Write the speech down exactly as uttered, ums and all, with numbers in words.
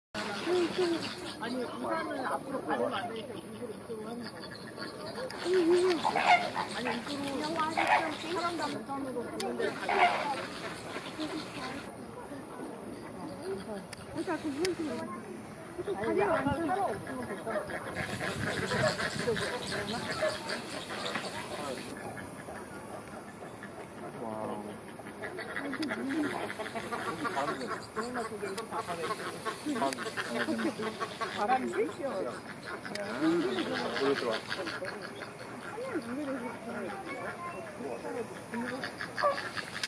아니, 우산을 앞으로 가려면 안 되니까 이쪽으로 이쪽으로 하는 거야. 아니, 이쪽으로 사람도 우산으로 보는 데를 가려면 그러니까 그 무슨 아니, 약간 사람 없으면 괜찮아. 바람이 꽤 시원해. 물에 들어와. 물에 들어와.